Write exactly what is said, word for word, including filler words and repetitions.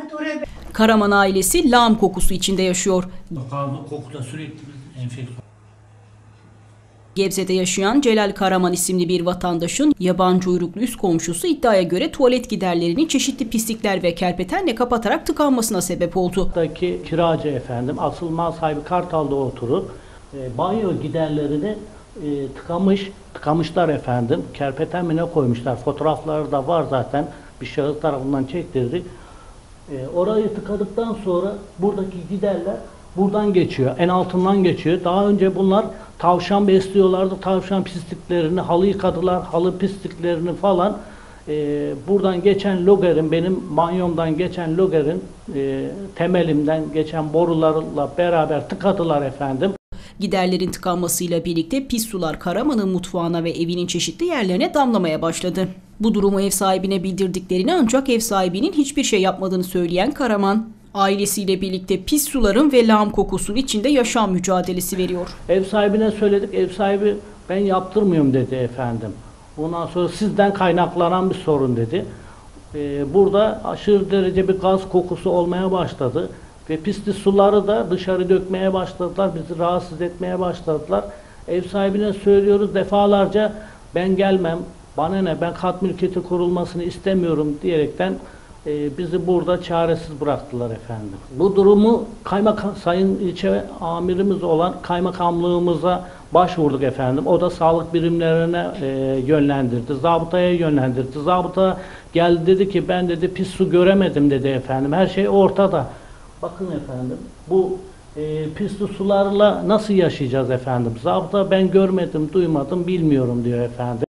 Karaman ailesi lağım kokusu içinde yaşıyor. Kaldı kokuda sürekli bir enfeksiyon. Gebze'de yaşayan Celal Karaman isimli bir vatandaşın yabancı uyruklu üst komşusu iddiaya göre tuvalet giderlerini çeşitli pislikler ve kerpetenle kapatarak tıkanmasına sebep oldu. Buradaki kiracı efendim, asıl mal sahibi Kartal'da oturur. E, banyo giderlerini e, tıkamış, tıkamışlar efendim. Kerpeten mi ne koymuşlar? Fotoğrafları da var zaten. Bir şahıs tarafından çektirdik. E, orayı tıkadıktan sonra buradaki giderler buradan geçiyor. En altından geçiyor. Daha önce bunlar tavşan besliyorlardı. Tavşan pisliklerini, halı yıkadılar. Halı pisliklerini falan. E, buradan geçen logerin, benim banyomdan geçen logerin e, temelimden geçen borularla beraber tıkadılar efendim. Giderlerin tıkanmasıyla birlikte pis sular Karaman'ın mutfağına ve evinin çeşitli yerlerine damlamaya başladı. Bu durumu ev sahibine bildirdiklerini ancak ev sahibinin hiçbir şey yapmadığını söyleyen Karaman, ailesiyle birlikte pis suların ve lağım kokusunun içinde yaşam mücadelesi veriyor. Ev sahibine söyledik, ev sahibi ben yaptırmıyorum dedi efendim. Ondan sonra sizden kaynaklanan bir sorun dedi. Ee, burada aşırı derece bir gaz kokusu olmaya başladı. Ve pisli suları da dışarı dökmeye başladılar, bizi rahatsız etmeye başladılar. Ev sahibine söylüyoruz defalarca, ben gelmem, bana ne, ben kat mülkiyeti kurulmasını istemiyorum diyerekten e, bizi burada çaresiz bıraktılar efendim. Bu durumu kaymakam, sayın ilçe amirimiz olan kaymakamlığımıza başvurduk efendim. O da sağlık birimlerine e, yönlendirdi, zabıtaya yönlendirdi. Zabıta geldi dedi ki ben dedi pis su göremedim dedi efendim, her şey ortada. Bakın efendim, bu e, pisli sularla nasıl yaşayacağız efendim? Zabıta ben görmedim, duymadım, bilmiyorum diyor efendim.